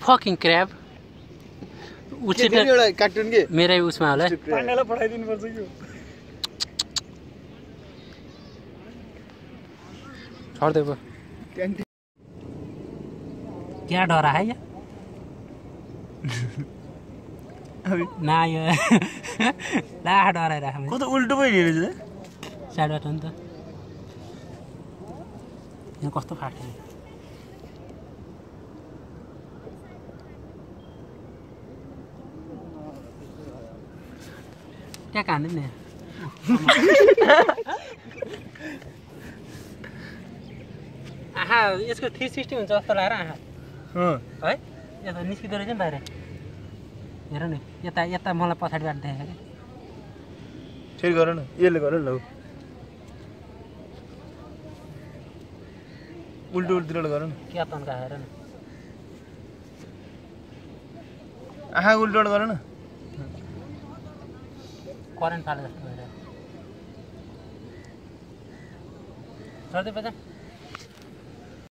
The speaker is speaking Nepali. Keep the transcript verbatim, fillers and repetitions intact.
फकिङ क्र्याब उचित एउटा कार्टुन के मेरै उसमा होला पाण्डेलाई पठाइदिनु पर्छ कि छोड दे क्या डरा है या ना यो ला डराइराख कता उल्टो पो हिँडेछ साइडबाट नि त यहाँ कस्तो फाट्यो त्यहाँ कान्दै नि आहा यसको थ्री सिक्सटी हुन्छ जस्तो लागेर आहा है यता निस्किँदो रहेछ नि बाहिर हेर नि यता यता मलाई पछाडिबाट देखेँ कि फेरि गर न यसले गर न उल्टो उल्टो गर न क्या तन्का हेर न आहा उल्टो गर न करेन्ट फाले जस्तो भइरहेको सर्दै बजा